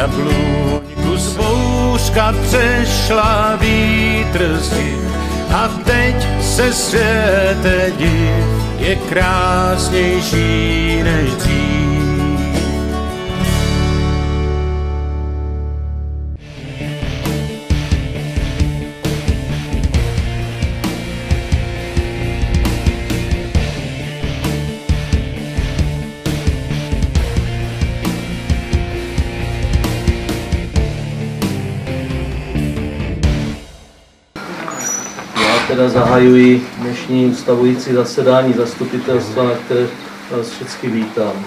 Jablůňku zbouřka přešla vítr zdiv a teď se světe div, je krásnější než dřív. Teda zahajuji dnešní ustavující zasedání zastupitelstva, na které vás všechny vítám.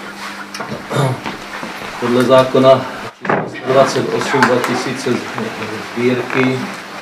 Podle zákona 28/2000 sbírky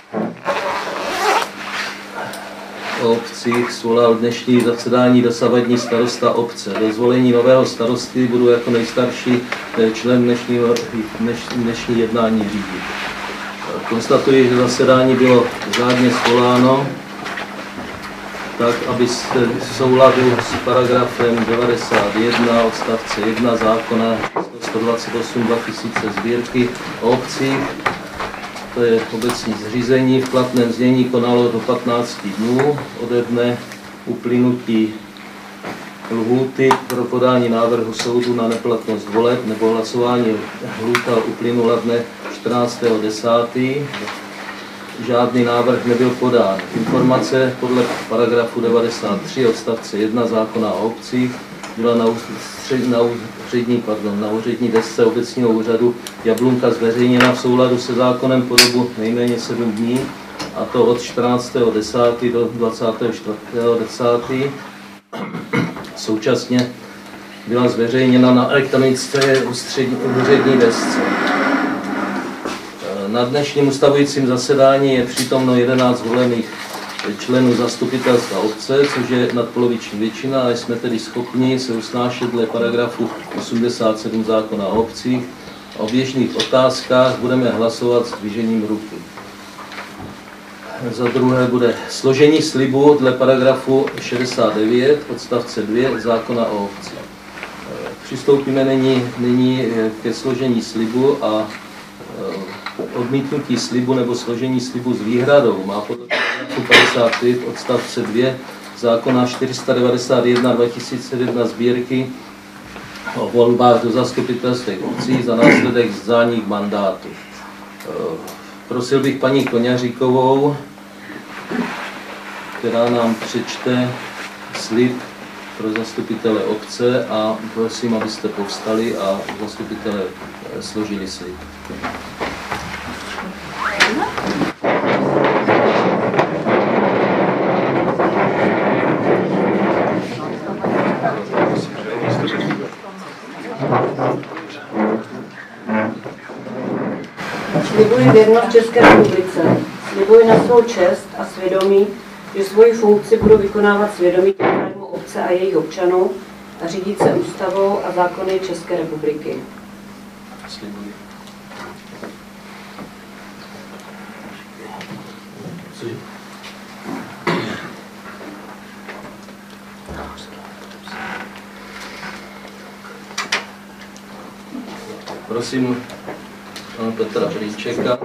o obcích svolal dnešní zasedání dosavadní starosta obce. Do zvolení nového starosty budu jako nejstarší člen dnešní jednání řídit. Konstatuji, že zasedání bylo řádně svoláno, tak, aby se v souladu s paragrafem 91 odstavce 1 zákona 128/2000 sbírky o obcích, to je obecní zřízení, v platném znění konalo do 15 dnů ode dne uplynutí lhůty pro podání návrhu soudu na neplatnost voleb nebo hlasování. Lhůta uplynula dne 14.10. Žádný návrh nebyl podán. Informace podle paragrafu 93 odstavce 1 zákona o obcích byla na úřední desce obecního úřadu Jablunka zveřejněna v souladu se zákonem po dobu nejméně 7 dní, a to od 14.10. do 24.10. Současně byla zveřejněna na elektronické úřední desce. Na dnešním ustavujícím zasedání je přítomno 11 volených členů zastupitelstva obce, což je nadpoloviční většina, a jsme tedy schopni se usnášet dle paragrafu 87 zákona o obcích. O běžných otázkách budeme hlasovat s dvižením ruky. Za druhé bude složení slibu dle paragrafu 69 odstavce 2 zákona o obcích. Přistoupíme nyní ke složení slibu a odmítnutí slibu nebo složení slibu s výhradou má podle paragrafu 55 odstavce 2 zákona 491/2001 sbírky o volbách do zastupitelstv obcí za následek vzdání mandátu. Prosil bych paní Koňaříkovou, která nám přečte slib pro zastupitele obce, a prosím, abyste povstali a zastupitele složili slib. Slibuji věrnost České republice. Slibuji na svou čest a svědomí, že svoji funkci budu vykonávat svědomí zájmu obce a jejich občanů a řídit se ústavou a zákony České republiky. Slibuji. Prosím pana Petra Brýčeka.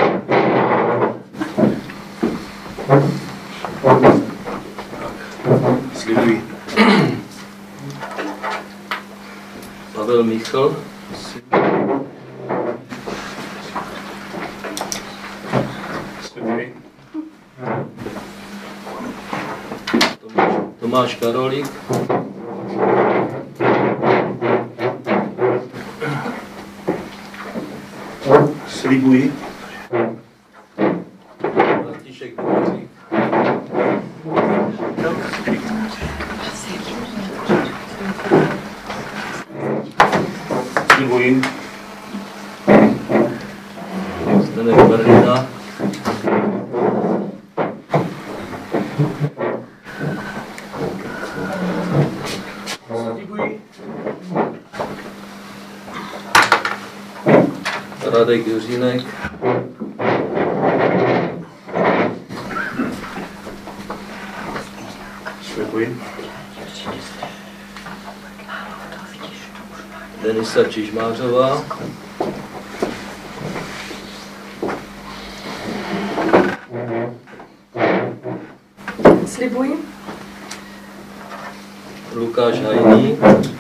Slibuji. Pavel Michl. Slibuji. Tomáš Karolík. Slibuji. František Dvořík. Slibuji. Zdeněk Bernina. Slibuji. Radek Juřínek. Slibuji. Denisa Čižmářová. Slibuji. Lukáš Hajný.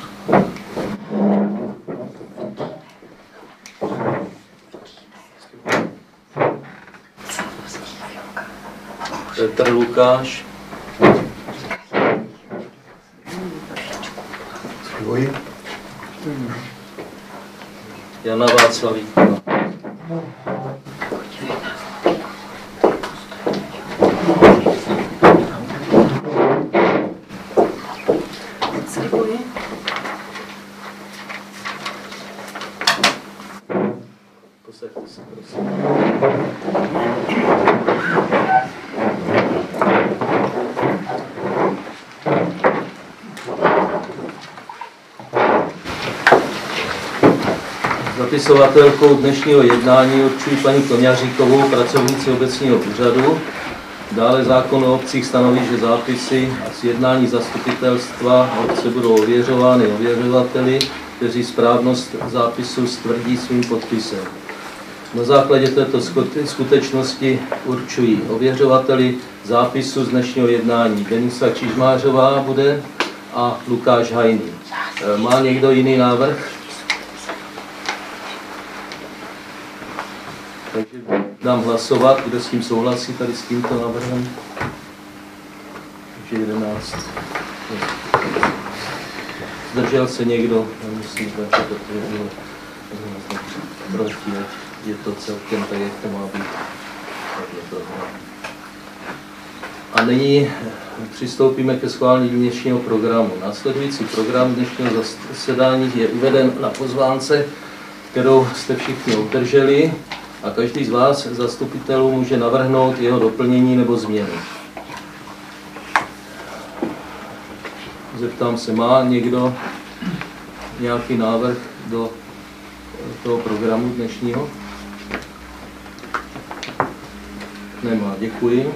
Petr Lukáš. Slibuji. Jana Václavíková. Slibuji. Posaďte se, prosím. Zapisovatelkou dnešního jednání určují paní Koňaříkovou, pracovníci obecního úřadu. Dále zákon o obcích stanoví, že zápisy z jednání zastupitelstva obce budou ověřovány ověřovateli, kteří správnost zápisu stvrdí svým podpisem. Na základě této skutečnosti určují ověřovateli zápisu z dnešního jednání. Denisa Čižmářová bude a Lukáš Hajný. Má někdo jiný návrh? Takže dám hlasovat, kdo s tím souhlasí tady s tímto návrhem. Takže 11. Zdržel se někdo? Nemusím začít, protože bylo proti, je to celkem tak, jak to má být. A nyní přistoupíme ke schválení dnešního programu. Následující program dnešního zasedání je uveden na pozvánce, kterou jste všichni obdrželi. A každý z vás, zastupitelů, může navrhnout jeho doplnění nebo změnu. Zeptám se, má někdo nějaký návrh do toho programu dnešního? Nemá, děkuji.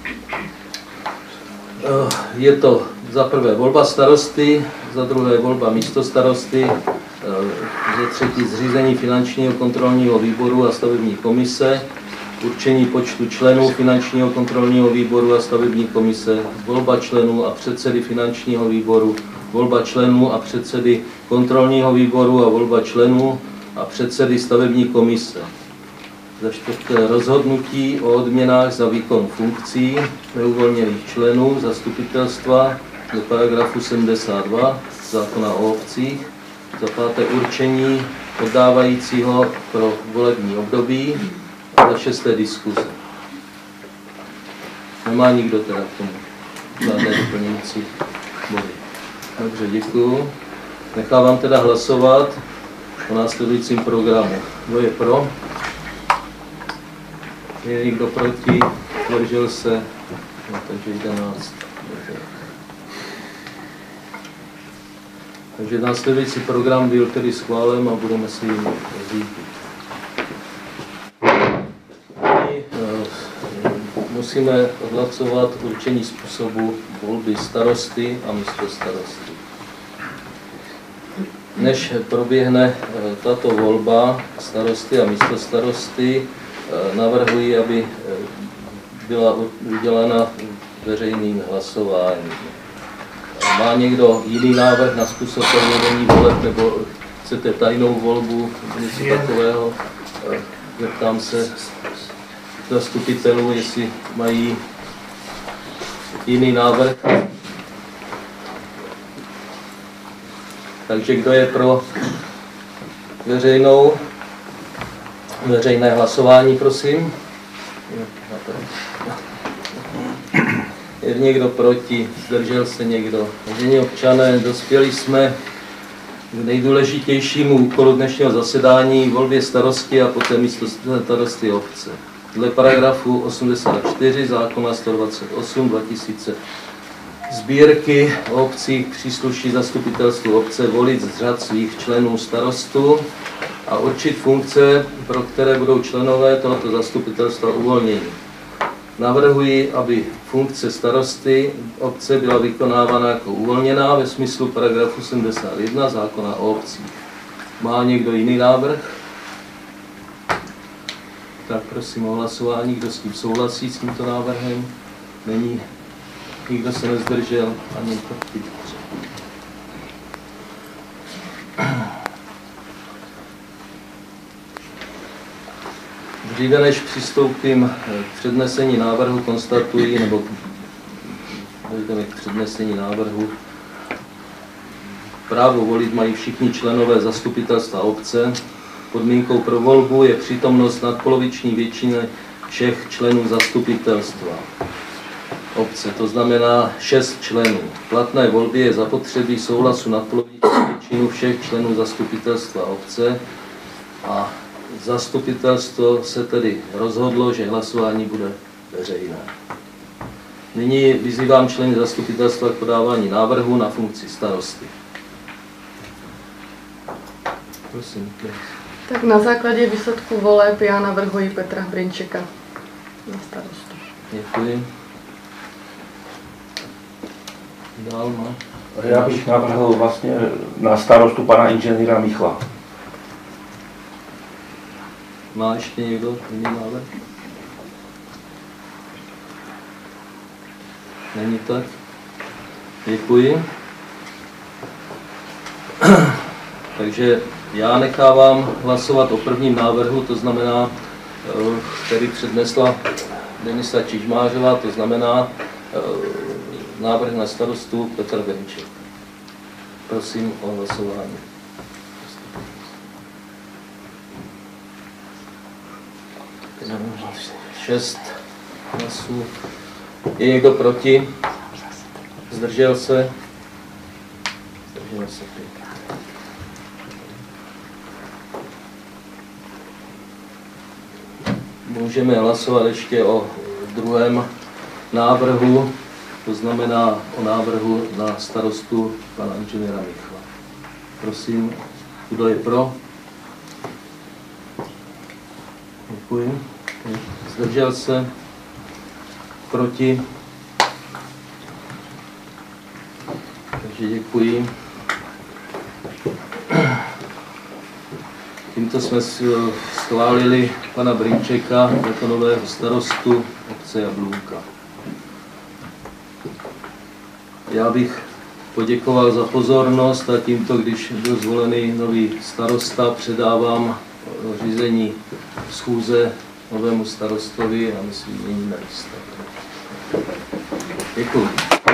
Je to za prvé volba starosty, za druhé volba místostarosty, za třetí zřízení finančního kontrolního výboru a stavební komise, určení počtu členů finančního kontrolního výboru a stavební komise, volba členů a předsedy finančního výboru, volba členů a předsedy kontrolního výboru a volba členů a předsedy stavební komise. Za čtvrté rozhodnutí o odměnách za výkon funkcí neuvolněných členů zastupitelstva do paragrafu 72 zákona o obcích. Za páté určení oddávajícího pro volební období a za šesté diskuze. Nemá nikdo teda k tomu žádné doplňující body. Dobře, děkuju. Nechávám teda hlasovat o následujícím programu. Kdo je pro? Je někdo proti? Zdržel se? No, takže 11. Takže následující program byl tedy schválen a budeme si jim řídit. Musíme odhlasovat určení způsobu volby starosty a místostarosty. Než proběhne tato volba starosty a místostarosty, navrhuji, aby byla udělena veřejným hlasováním. Má někdo jiný návrh na způsob provedení voleb, nebo chcete tajnou volbu, něco takového? Zeptám se zastupitelů, jestli mají jiný návrh. Takže kdo je pro veřejné hlasování, prosím? Je někdo proti? Zdržel se někdo? Vážení občané, dospěli jsme k nejdůležitějšímu úkolu dnešního zasedání, volbě starosti a poté místo starosty obce. Dle paragrafu 84 zákona 128/2000 sbírky o obcích přísluší zastupitelstvu obce volit z řad svých členů starostů a určit funkce, pro které budou členové tohoto zastupitelstva uvolněni. Navrhuji, aby funkce starosty obce byla vykonávána jako uvolněná ve smyslu paragrafu 71 zákona o obcích. Má někdo jiný návrh? Tak prosím o hlasování, kdo s tím souhlasí, s tímto návrhem. Není Nikdo se nezdržel ani proti. Dříve než přistoupím k přednesení návrhu, konstatuji, nebo dojdeme k přednesení návrhu, právo volit mají všichni členové zastupitelstva obce. Podmínkou pro volbu je přítomnost nadpoloviční většiny všech členů zastupitelstva obce, to znamená 6 členů. V platné volbě je zapotřebí souhlasu nadpoloviční většinu všech členů zastupitelstva obce a zastupitelstvo se tedy rozhodlo, že hlasování bude veřejné. Nyní vyzývám členy zastupitelstva k podávání návrhu na funkci starosty. Prosím. Tak na základě výsledků voleb já navrhuji Petra Brinčeka na starostu. Děkuji. Dál má. Já bych navrhl vlastně na starostu pana inženýra Michla. Má ještě někdo jiný návrh? Není tak? Děkuji. Takže já nechávám hlasovat o prvním návrhu, to znamená, který přednesla Denisa Čižmářová, to znamená návrh na starostu Petr Brinček. Prosím o hlasování. 6 hlasů. Je někdo proti? Zdržel se? Zdržel se. Můžeme hlasovat ještě o druhém návrhu, to znamená o návrhu na starostu pana inženýra Michla. Prosím, kdo je pro? Děkuji. Zdržel se? Proti? Takže děkuji. Tímto jsme schválili pana Brinčeka jako nového starostu obce Jablunka. Já bych poděkoval za pozornost a tímto, když byl zvolený nový starosta, předávám řízení schůze novému starostovi a my si vyměníme místa. Děkuji.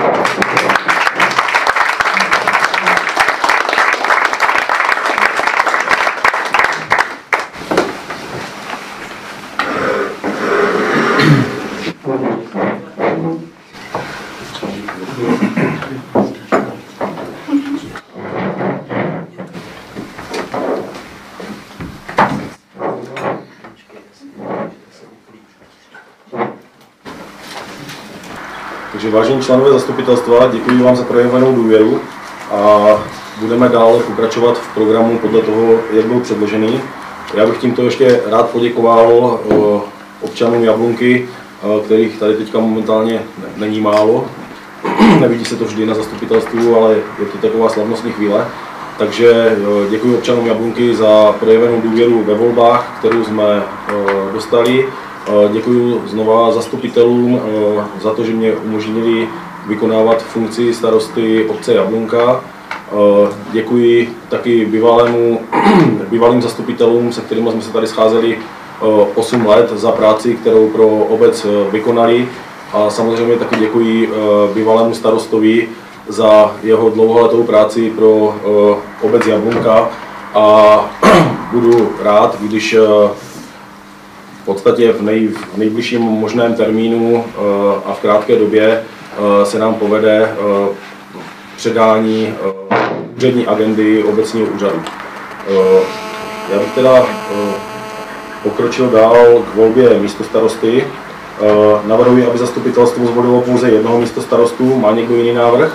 Takže vážení členové zastupitelstva, děkuji vám za projevenou důvěru a budeme dále pokračovat v programu podle toho, jak byl předložený. Já bych tímto ještě rád poděkoval občanům Jablunky, kterých tady teďka momentálně není málo. Nevidí se to vždy na zastupitelstvu, ale je to taková slavnostní chvíle. Takže děkuji občanům Jablunky za projevenou důvěru ve volbách, kterou jsme dostali. Děkuji znova zastupitelům za to, že mě umožnili vykonávat funkci starosty obce Jablunka. Děkuji taky bývalým zastupitelům, se kterými jsme se tady scházeli 8 let za práci, kterou pro obec vykonali. A samozřejmě taky děkuji bývalému starostovi za jeho dlouholetou práci pro obec Jablunka. A budu rád, když v podstatě v nejbližším možném termínu a v krátké době se nám povede předání úřední agendy obecního úřadu. Já bych teda pokročil dál k volbě místostarosty. Navrhuji, aby zastupitelstvo zvolilo pouze jednoho místostarostu. Má někdo jiný návrh?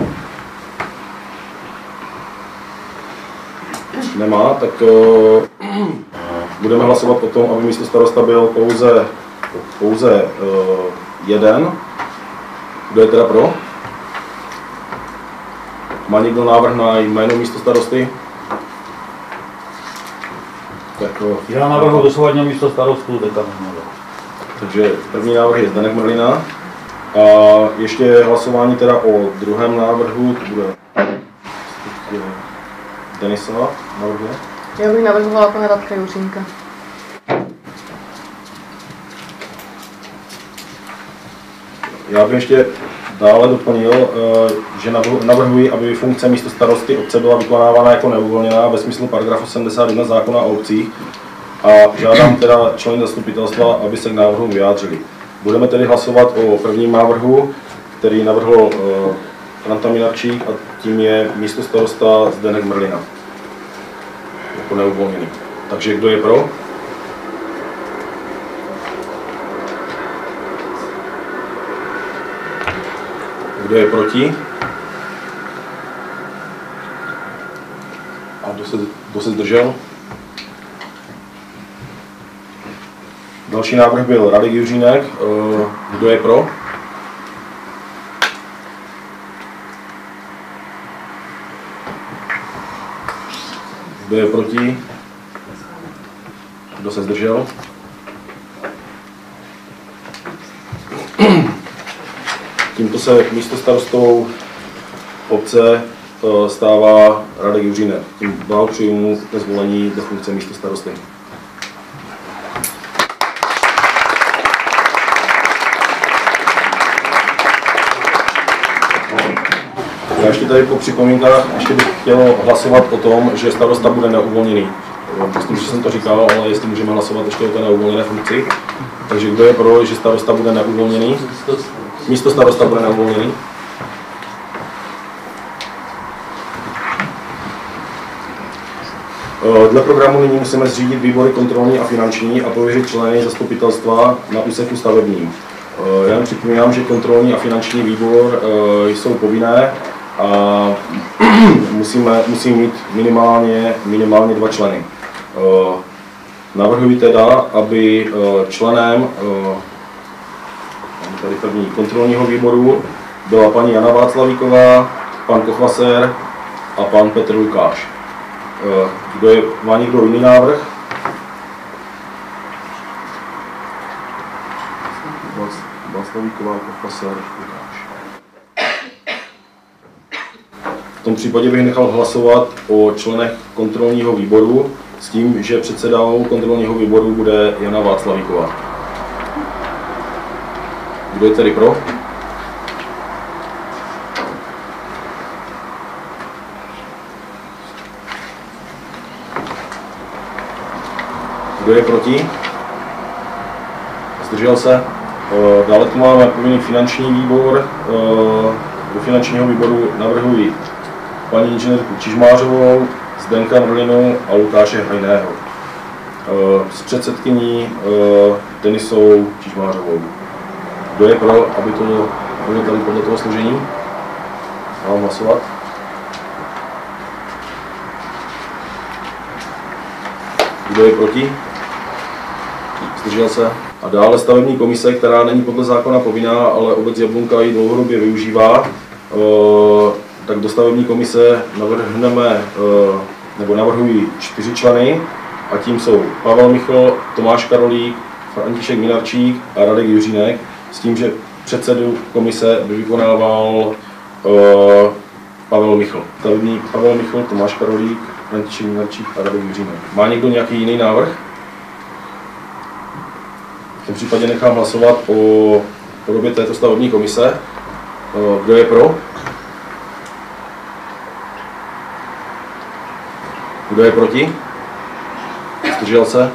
Nemá, tak budeme hlasovat o tom, aby místostarosta byl pouze jeden. Kdo je teda pro? Má někdo návrh na jméno místostarosty? Já navrhu dosavadního místostarostu Zdeňka Mrlina. Takže první návrh je Zdeněk Mrlina. A ještě hlasování teda o druhém návrhu, to bude Denisa navrhuje. Já bych navrhovala pana Radka Juřínka. Já bych ještě dále doplnil, že navrhuji, aby funkce místostarosty obce byla vykonávána jako neuvolněná ve smyslu paragrafu 71 zákona o obcích a žádám teda členy zastupitelstva, aby se k návrhu vyjádřili. Budeme tedy hlasovat o prvním návrhu, který navrhl Franta Minarčík a tím je místostarosta Zdeněk Mrlina. Jako neuvolněný. Takže kdo je pro? Kdo je proti? A kdo se zdržel? Další návrh byl Radek Juřínek. Kdo je pro? Kdo je proti? Kdo se zdržel? Tímto se místostarostou obce stává Radek Juřínek. Tím blahopřeji mu ke zvolení do funkce místostarosty. Já ještě tady po připomínkách ještě bych chtěl hlasovat o tom, že starosta bude neuvolněný. Myslím, že jsem to říkal, ale jestli můžeme hlasovat ještě o té neuvolněné funkci. Takže kdo je pro, že starosta bude neuvolněný? Místo starosta bude neuvolněný. Dle programu nyní musíme zřídit výbory kontrolní a finanční a pověřit členy zastupitelstva na úseku stavebním. Já jen připomínám, že kontrolní a finanční výbor jsou povinné a musí mít minimálně 2 členy. Navrhuji teda, aby členem tady první kontrolního výboru byla paní Jana Václavíková, pan Kochvaser a pan Petr Lukáš. Má někdo jiný návrh? Václavíková, Kochvaser, Lukáš. V tom případě bych nechal hlasovat o členech kontrolního výboru s tím, že předsedou kontrolního výboru bude Jana Václavíková. Kdo je tedy pro? Kdo je proti? Zdržel se? Dále tu máme povinný finanční výbor. Do finančního výboru navrhuji paní inženýrku Čižmářovou, Zdenka Mrlinu a Lukáše Hajného. S předsedkyní Denisou Čižmářovou. Kdo je pro, aby to bylo tady podle toho složení? Mám hlasovat. Kdo je proti? Zdržel se? A dále stavební komise, která není podle zákona povinná, ale obec Jablunka ji dlouhodobě využívá, tak do stavební komise navrhuji 4 členy, a tím jsou Pavel Michl, Tomáš Karolík, František Minarčík a Radek Juřínek, s tím, že předsedu komise by vykonával Pavel Michl. Stavební Pavel Michl, Tomáš Karolík, František Minarčík a Radek Juřínek. Má někdo nějaký jiný návrh? V tom případě nechám hlasovat o podobě této stavební komise. Kdo je pro? Kdo je proti? Zdržel se?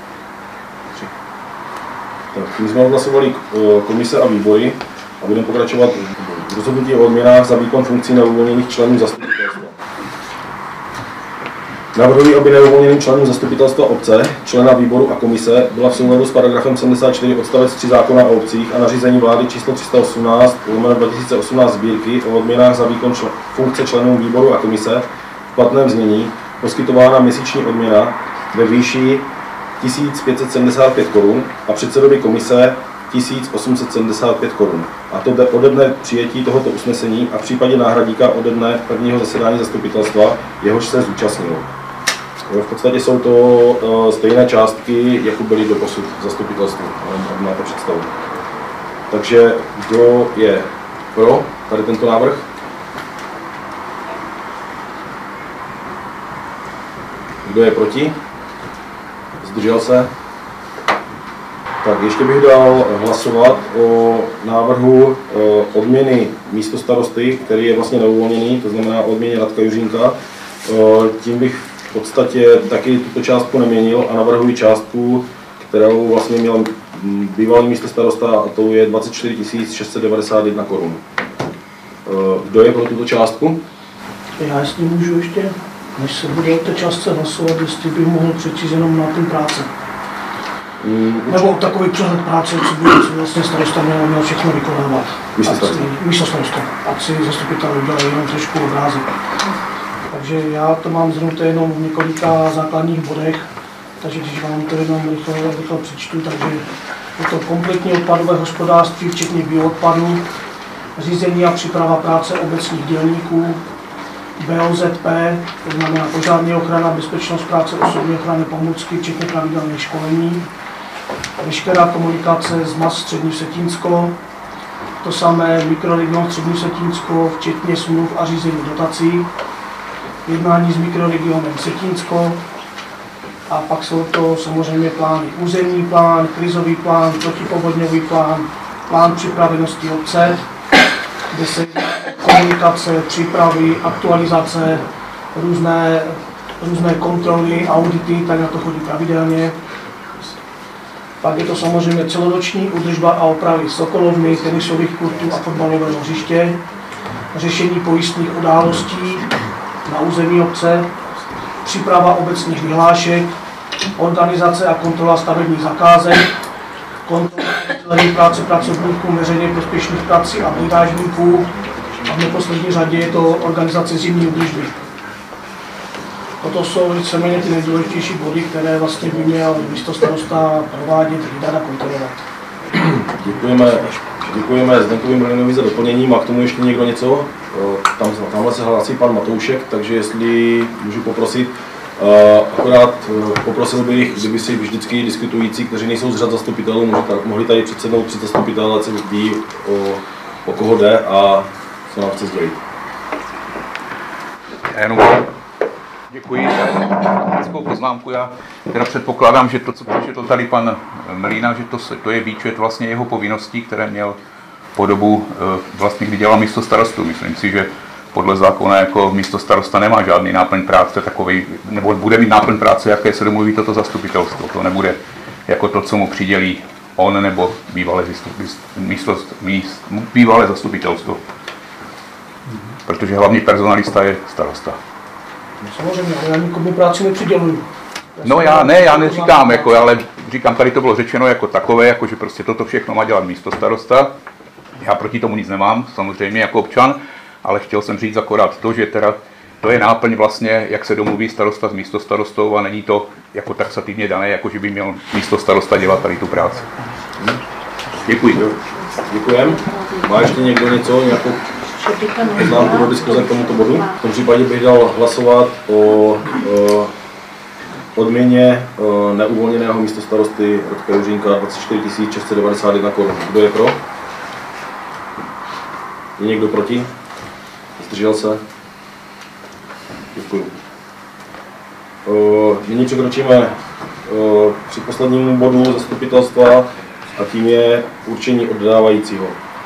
Tak, my jsme odhlasovali komise a výbory a budeme pokračovat v rozhodnutí o odměnách za výkon funkcí neuvolněných členů zastupitelstva. Navrhuji, aby neuvolněným členům zastupitelstva obce, člena výboru a komise byla v souladu s paragrafem 74 odstavec 3 zákona o obcích a nařízení vlády číslo 318/2018 sbírky o odměnách za výkon funkce členů výboru a komise v platném znění poskytována měsíční odměna ve výši 1575 korun a předsedovi komise 1875 korun. A to ode dne přijetí tohoto usnesení a v případě náhradníka ode dne prvního zasedání zastupitelstva, jehož se zúčastnilo. V podstatě jsou to stejné částky, jako byly doposud v zastupitelstvu, máte představu. Takže kdo je pro tady tento návrh? Kdo je proti? Zdržel se? Tak ještě bych dal hlasovat o návrhu odměny místostarosty, který je vlastně neuvolněný, to znamená odměně Radka Juřínka. Tím bych v podstatě taky tuto částku neměnil a navrhuji částku, kterou vlastně měl bývalý místostarosta, a to je 24 691 korun. Kdo je pro tuto částku? Já jestli můžu ještě, než se bude o té částce hlasovat, jestli bych mohl přečíst jenom na ten práce. Nebo takový přehled práce, co vlastně starosta měl všechno vykonávat. Místo starosta. Ať si zastupitel udělají jenom trošku obrázek. Takže já to mám zhrnuté jenom v několika základních bodech, takže když vám to jenom rychle přečtu, takže je to kompletní odpadové hospodářství, včetně bioodpadů, řízení a příprava práce obecních dělníků, BOZP, to znamená požární ochrana, bezpečnost práce, osobní ochrany pomůcky, včetně pravidelných školení, veškerá komunikace z MAS Střední Vsetínsko, to samé mikroregion Střední Vsetínsko, včetně smluv a řízení dotací, jednání s mikroregionem Vsetínsko, a pak jsou to samozřejmě plány územní plán, krizový plán, protipovodňový plán, plán připravenosti obce, kde se komunikace, přípravy, aktualizace, různé kontroly, audity, tak na to chodí pravidelně. Pak je to samozřejmě celoroční údržba a opravy sokolovny, tenisových kurtů a fotbalového hřiště, řešení pojistných událostí na území obce, příprava obecních vyhlášek, organizace a kontrola stavebních zakázek, kontrola práce pracovníků veřejně prospěšných prací a brigážníků a v neposlední řadě je to organizace zimní údržby. Toto jsou víceméně ty nejdůležitější body, které vlastně by měl místostarosta provádět, hlídat a kontrolovat. Děkujeme Zdenkovi Mlinovi za doplnění. Má k tomu ještě někdo něco? Tamhle se hlásí pan Matoušek, takže jestli můžu poprosit, akorát poprosil bych, kdyby si vždycky diskutující, kteří nejsou z řad zastupitelů, mohli tady předsednout před zastupitel, ať se ví, o koho jde a co nám chce sdělit. Jenom děkuji za technickou poznámku. Já teda předpokládám, že to, co přečetl tady pan Mlýna, že to je výčet vlastně jeho povinností, které měl po dobu, vlastně, kdy dělal místostarostu. Myslím si, že podle zákona jako místostarosta nemá žádný náplň práce takový, nebo bude mít náplň práce, jaké se domluví toto zastupitelstvo. To nebude jako to, co mu přidělí on nebo bývalé zastupitelstvo. Protože hlavní personalista je starosta. Samozřejmě, ale já nikomu práci nepřiděluju. No já neříkám, jako, ale říkám, tady to bylo řečeno jako takové, jako, že prostě toto všechno má dělat místostarosta. Já proti tomu nic nemám, samozřejmě jako občan, ale chtěl jsem říct akorát to, že teda to je náplň vlastně, jak se domluví starosta s místostarostou a není to jako taxativně dané, jako že by měl místostarosta dělat tady tu práci. Děkuji. Děkujeme. Má ještě někdo něco, nějakou poznámku do diskuze k tomuto bodu? V tom případě bych dal hlasovat o odměně neuvolněného místostarosty Radka Juřínka 24 691 korun. Kdo je pro? Je někdo proti? Zdržel se? Děkuji. Nyní překročíme při poslednímu bodu zastupitelstva a tím je určení oddávajícího.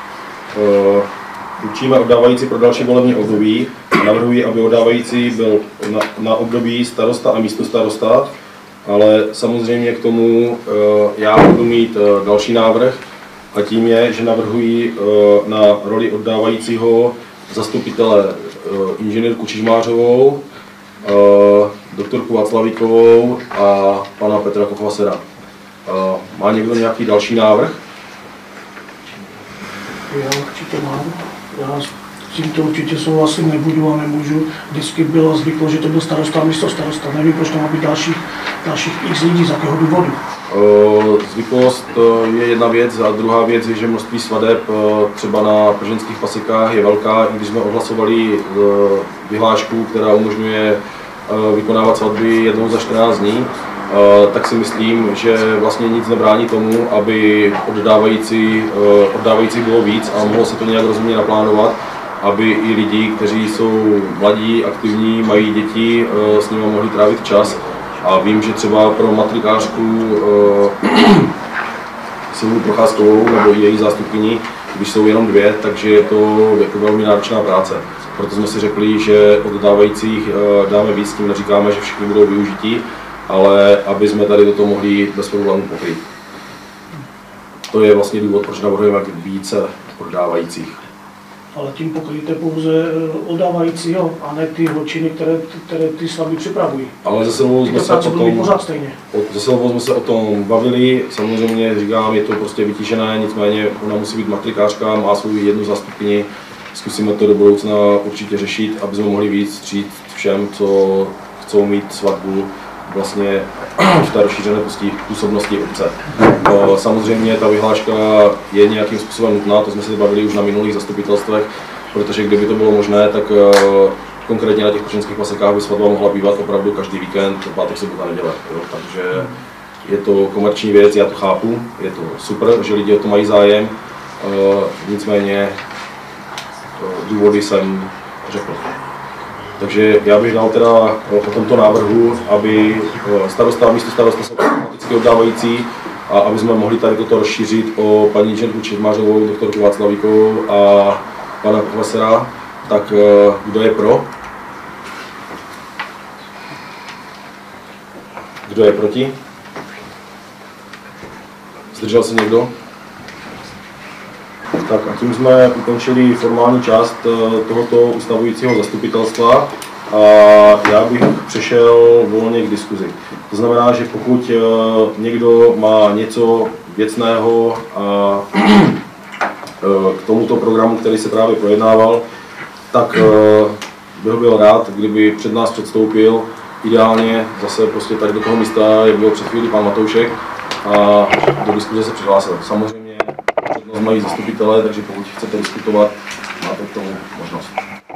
Určíme oddávající pro další volební období. Navrhuji, aby oddávající byl na období starosta a místostarosta, ale samozřejmě k tomu já budu mít další návrh a tím je, že navrhuji na roli oddávajícího zastupitele inženýrku Čižmářovou, doktorku Václavíkovou a pana Petra Kochvasera. Má někdo nějaký další návrh? Já určitě mám. Já s tímto určitě souhlasit nebudu a nemůžu. Vždycky bylo zvyklo, že to byl starosta a místostarosta. Nevím, proč tam má být dalších x lidí, z jakého důvodu. Zvyklost je jedna věc a druhá věc je, že množství svadeb třeba na plzeňských pasikách je velká. I když jsme odhlasovali vyhlášku, která umožňuje vykonávat svatby jednou za 14 dní, tak si myslím, že vlastně nic nebrání tomu, aby oddávající bylo víc a mohlo se to nějak rozumně naplánovat, aby i lidi, kteří jsou mladí, aktivní, mají děti, s nimi mohli trávit čas. A vím, že třeba pro matrikářku Silvu Procházkovou nebo její zástupkyni, když jsou jenom 2, takže je to jako velmi náročná práce. Proto jsme si řekli, že od dodávajících dáme víc, tím neříkáme, že všichni budou využití, ale aby jsme tady toto mohli bez problémů pokryt. To je vlastně důvod, proč navrhujeme více oddávajících. Ale tím pokryjete pouze oddávajícího a ne ty holčiny, které ty svatby připravují. Ale ze Silvou jsme se o tom bavili, samozřejmě říkám, je to prostě vytížené, nicméně ona musí být matrikářka, má svou jednu zástupkyni, zkusíme to do budoucna určitě řešit, aby jsme mohli víc vstříc všem, co chcou mít svatbu vlastně v té rozšířené působnosti obce. Samozřejmě ta vyhláška je nějakým způsobem nutná, to jsme se bavili už na minulých zastupitelstvech, protože kdyby to bylo možné, tak konkrétně na těch kočenských pasekách by svatba mohla bývat opravdu každý víkend, pátek, sobota, neděle. Takže je to komerční věc, já to chápu, je to super, že lidi o to mají zájem, nicméně důvody jsem řekl. Takže já bych dal teda po tomto návrhu, aby starosta a místo starosta jsou automaticky oddávající a aby jsme mohli tady toto rozšířit o paní inženýrku Čedmářovou, doktorku Václavíkovou a pana profesora. Tak kdo je pro? Kdo je proti? Zdržel se někdo? Tak a tím jsme ukončili formální část tohoto ustavujícího zastupitelstva a já bych přešel volně k diskuzi. To znamená, že pokud někdo má něco věcného k tomuto programu, který se právě projednával, tak bych byl rád, kdyby před nás předstoupil ideálně zase prostě tady do toho místa, jak byl před chvíli pan Matoušek, a do diskuze se přihlásil. Samozřejmě přednost mají zastupitelé, takže pokud chcete diskutovat, máte k tomu možnost.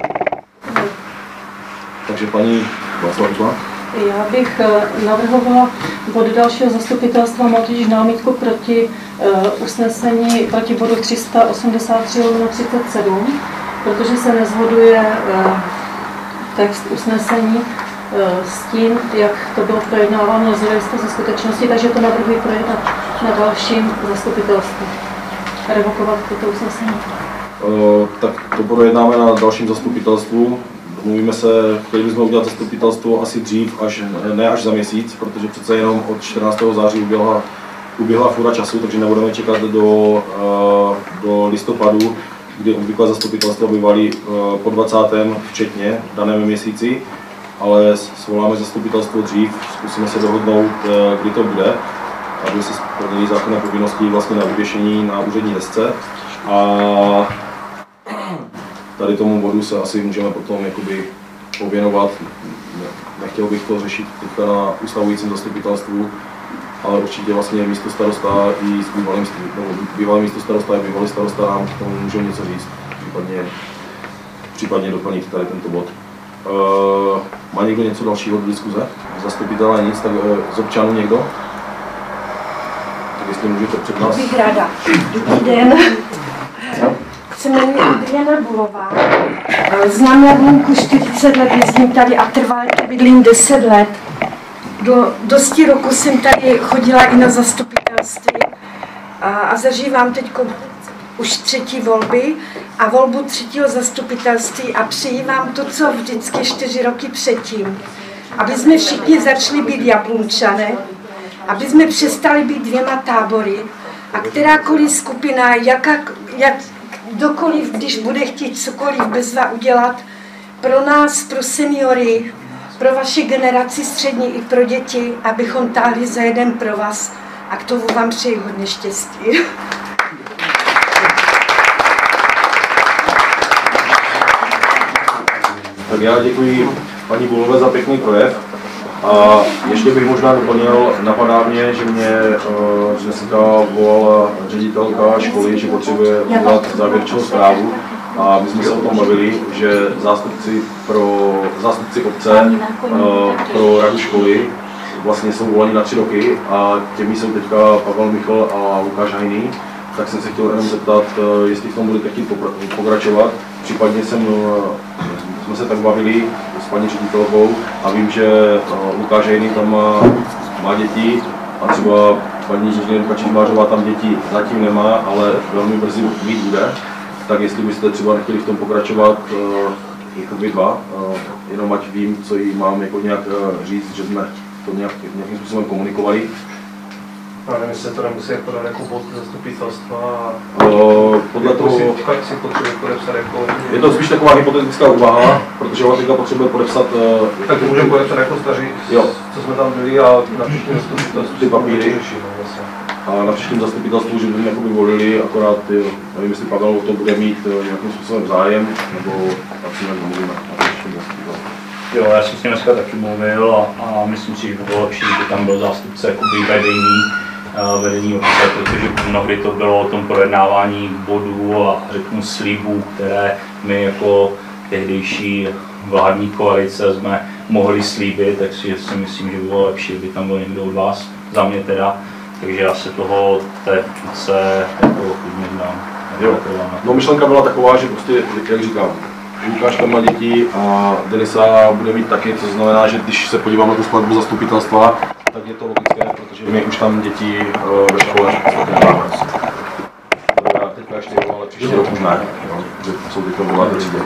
Takže paní Václavíková. Já bych navrhovala bod dalšího zastupitelstva, mám totiž námitku proti usnesení, proti bodu 383/37, protože se neshoduje text usnesení s tím, jak to bylo projednáváno z hlediska ze skutečnosti, takže to navrhuji projednat na dalším zastupitelstvu. Revokovat toto usnesení. Tak to projednáme na dalším zastupitelstvu. Mluvíme se, chtěli bychom udělat zastupitelstvo asi dřív, ne až za měsíc, protože přece jenom od 14. září uběhla fůra času, takže nebudeme čekat do listopadu, kdy obvykle zastupitelstvo bývaly po 20. včetně v daném měsíci, ale svoláme zastupitelstvo dřív, zkusíme se dohodnout, kdy to bude, aby se splnily zákonné povinnosti vlastně na vyvěšení na úřední desce. A tady tomu bodu se asi můžeme potom jakoby pověnovat. Nechtěl bych to řešit teďka na ustavujícím zastupitelstvu, ale určitě vlastně místo starosta i s bývalý místo starosta i bývalý starosta nám k tomu můžou něco říct, případně doplnit tady tento bod. Má někdo něco dalšího do diskuze? Zastupitelé nic, tak z občanů někdo? Tak jestli můžete před nás. Bych ráda. Dobrý den. Se jmenuji Adriana Bulová. Znám Jablonku 40 let, jezdím tady a trvalé bydlím 10 let. Dosti roku jsem tady chodila i na zastupitelství a zažívám teď už 3. volby a volbu 3. zastupitelství a přijímám to, co vždycky 4 roky předtím. Aby jsme všichni začali být Jablunčané, aby jsme přestali být 2 tábory a kterákoliv skupina, kdokoliv, když bude chtít cokoliv bezva udělat, pro nás, pro seniory, pro vaši generaci střední i pro děti, abychom táhli za jeden provaz a k tomu vám přeji hodně štěstí. Tak já děkuji paní Bulové za pěkný projev. A ještě bych možná doplnil, napadá mě, že mě dneska volala ředitelka školy, že potřebuje udělat závěrečnou zprávu. A my jsme se o tom bavili, že zástupci obce pro radu školy vlastně jsou volaní na 3 roky a těmi jsou teďka Pavel Michl a Lukáš Hajný, tak jsem se chtěl jenom zeptat, jestli v tom budete chtít pokračovat. Případně jsme se tak bavili s paní ředitelkou a vím, že Lukáš Hajný tam má děti a třeba paní inženýrka Čizmářová tam děti zatím nemá, ale velmi brzy mít bude. Tak jestli byste třeba nechtěli v tom pokračovat jako vy dva, jenom ať vím, co jí mám jako nějak říct, že jsme to nějakým způsobem komunikovali. Já nevím, jestli to nemusí jako dát jako bod zastupitelstva. Podle toho... Si potřebuje podepsat jako... Je to spíš taková hypotetická úvaha, protože ona teďka potřebuje podepsat... Tak to můžeme podepsat jako staří, jo, co jsme tam byli a na příštím zastupitelstvu ty papíry. A na příštím zastupitelstvu, že by mě volili, akorát, nevím, jestli Pavel o to bude mít nějakým způsobem zájem, nebo tak si nemluvíme na příštím zastupitelstvu. Jo, já jsem s ním dneska taky mluvil a myslím si, že by bylo lepší, kdyby tam byl zástupce vedení obce, protože mnohdy to bylo o tom projednávání bodů a řeknu slibů, které my jako tehdejší vládní koalice jsme mohli slíbit, takže si myslím, že by bylo lepší, kdyby tam byl někdo od vás, za mě teda, takže já se toho té funkce jako hodně znám. No myšlenka byla taková, že prostě, jak říkám, Lukáška má děti a Denisa bude mít taky, to znamená, že když se podívám na tu skladbu zastupitelstva, tak je to logické, protože my už tam děti ve škole nemáme. Teďka ještě jo, ale příští rok už ne, že jsou teďka volat třídě.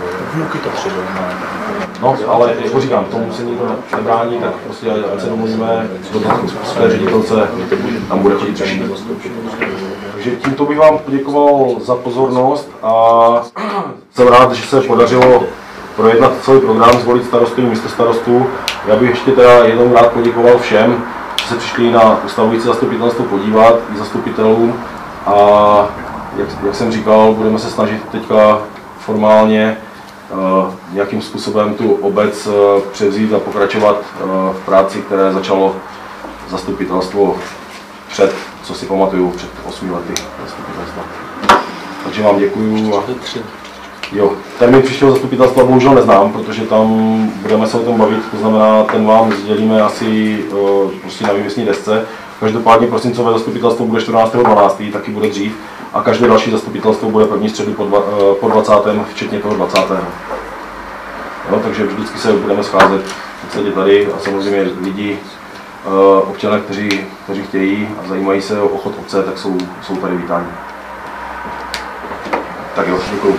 No, ale jako říkám, tomu se nikdo nebrání, tak prostě ať se domluvíme, z té ředitelce tam bude chodit řešit. Takže tímto bych vám poděkoval za pozornost a jsem rád, že se podařilo projednat celý program, zvolit starostu i místostarostu. Já bych ještě teda jednou rád poděkoval všem, že se přišli na ustavující zastupitelstvo podívat, i zastupitelům. A jak jsem říkal, budeme se snažit teďka formálně nějakým způsobem tu obec převzít a pokračovat v práci, které začalo zastupitelstvo před, co si pamatuju, před 8 lety zastupitelstva. Takže vám děkuju. A... Jo, termín příštího zastupitelstva bohužel neznám, protože tam budeme se o tom bavit, to znamená, ten vám sdělíme asi prostě na vývěsní desce. Každopádně prosincové zastupitelstvo bude 14.12., taky bude dřív, a každé další zastupitelstvo bude první středu po 20. včetně toho 20. Jo, takže vždycky se budeme scházet v podstatě tady a samozřejmě lidi, občané, kteří chtějí a zajímají se o chod obce, tak jsou tady vítáni. Tak jo, děkuju.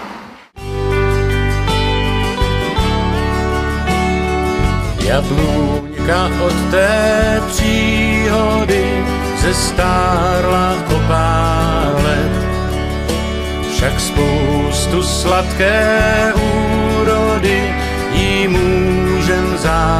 Jablůňka od té příhody zestárla o pár let, však spoustu sladké úrody jí můžem závidět.